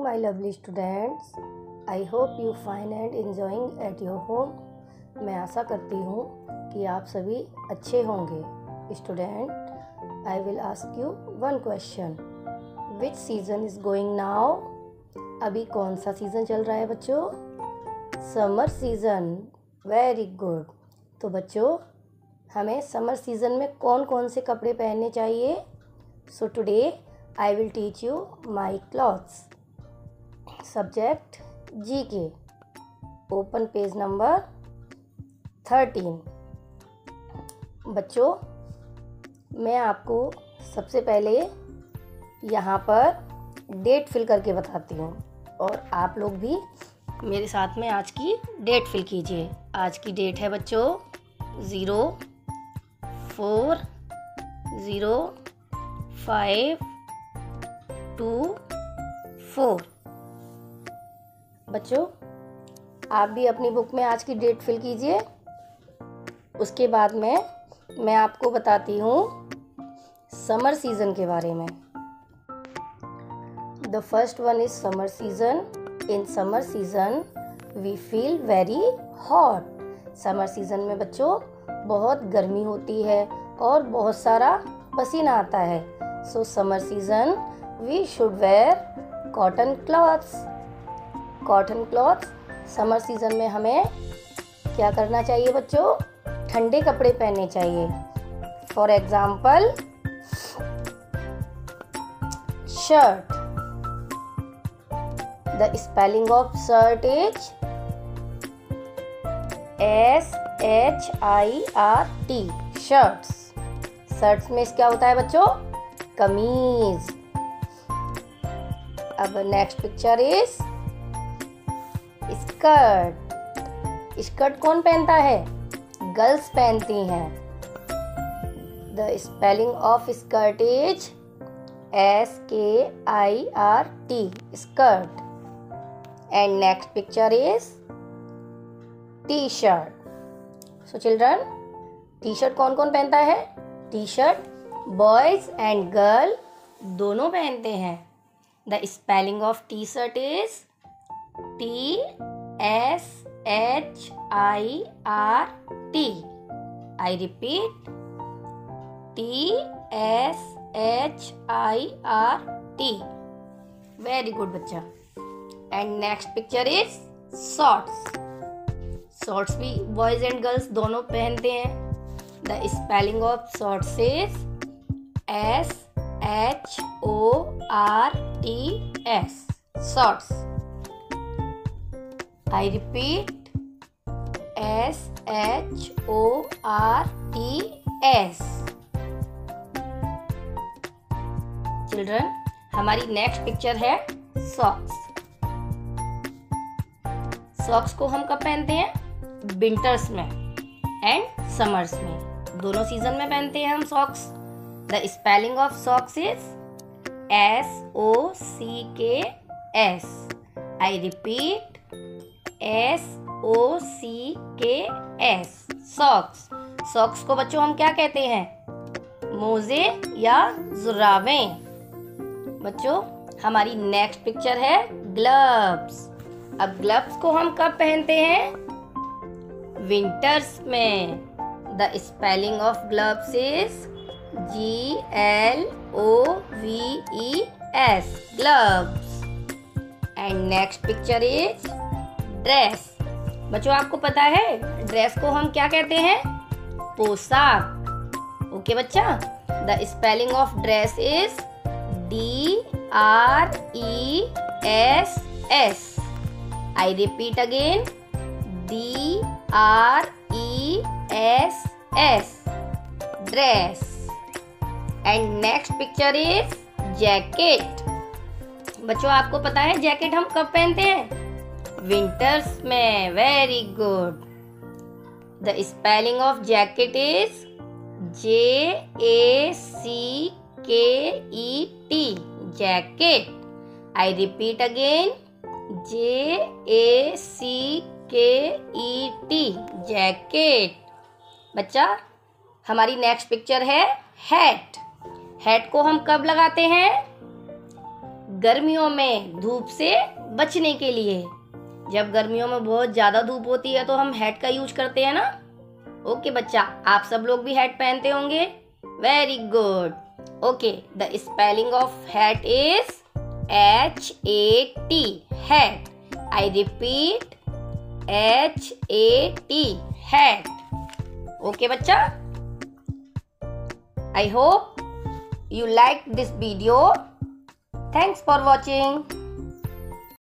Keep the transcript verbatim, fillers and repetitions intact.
my lovely students. I hope you find and enjoying at your home. मैं आशा करती हूँ कि आप सभी अच्छे होंगे. Student, I will ask you one question. Which season is going now? अभी कौन सा सीज़न चल रहा है बच्चों? Summer season. Very good. तो बच्चों, हमें समर सीज़न में कौन कौन से कपड़े पहनने चाहिए? So today I will teach you my clothes. Subject G K. Open page number thirteen. बच्चों, मैं आपको सबसे पहले यहाँ पर डेट फिल करके बताती हूँ और आप लोग भी मेरे साथ में आज की डेट फिल कीजिए. आज की डेट है बच्चों zero four zero five two four. बच्चों, आप भी अपनी बुक में आज की डेट फिल कीजिए. उसके बाद में मैं आपको बताती हूँ समर सीज़न के बारे में. The first one is summer season. In summer season we feel very hot. Summer season में बच्चों बहुत गर्मी होती है और बहुत सारा पसीना आता है. So summer season we should wear cotton cloths. cotton cloths. समर सीज़न में हमें क्या करना चाहिए बच्चों? ठंडे कपड़े पहनने चाहिए. For example shirt. The spelling of shirt is S H I R T. Shirts. Shirts में क्या होता है बच्चों? कमीज. अब next picture is skirt. Skirt कौन पहनता है? गर्ल्स पहनती हैं. The spelling of skirt is S K I R T. Skirt. And next picture is T shirt. So children, T shirt कौन कौन पहनता है? T shirt boys and girl दोनों पहनते हैं. The spelling of T-shirt is T S H I R T. I repeat, T S H I R T. Very good बच्चा. And next picture is shorts. Shorts भी boys and girls दोनों पहनते हैं. The spelling of shorts is S H O R T S. Shorts. I repeat, S H O R T S. Children, हमारी next picture है socks. Socks को हम कब पहनते हैं? विंटर्स में एंड समर्स में. दोनों सीजन में पहनते हैं हम socks. The spelling of socks is S O C K S. I repeat, S O C K S. Socks. Socks को बच्चों हम क्या कहते हैं? मोजे या जुराबें. बच्चों, हमारी नेक्स्ट पिक्चर है ग्लव्स. अब ग्लव्स को हम कब पहनते हैं? विंटर्स में. The spelling of gloves is G L O V E S. Gloves. And next picture is dress. बच्चों, आपको पता है ड्रेस को हम क्या कहते हैं? पोशाक. ओके बच्चा. The spelling of dress is D R E S S. I repeat again, D R E S S. Dress. And next picture is jacket. बच्चों, आपको पता है जैकेट हम कब पहनते हैं? विंटर्स में. Very good. The spelling of jacket is J A C K E T. Jacket. I repeat again, J A C K E T. Jacket. बच्चा, हमारी नेक्स्ट पिक्चर है हैट. हैट को हम कब लगाते हैं? गर्मियों में धूप से बचने के लिए। जब गर्मियों में बहुत ज्यादा धूप होती है तो हम हैट का यूज करते हैं ना। ओके बच्चा, आप सब लोग भी हैट पहनते होंगे। Very good. Okay, the spelling of hat is H A T, hat. I repeat, H A T, hat. Okay बच्चा, I hope you liked this video. Thanks for watching.